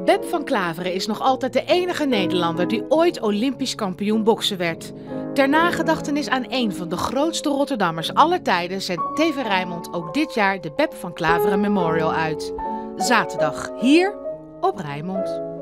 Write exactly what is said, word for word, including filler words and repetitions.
Bep van Klaveren is nog altijd de enige Nederlander die ooit Olympisch kampioen boksen werd. Ter nagedachtenis aan een van de grootste Rotterdammers aller tijden zendt T V Rijnmond ook dit jaar de Bep van Klaveren Memorial uit. Zaterdag hier op Rijnmond.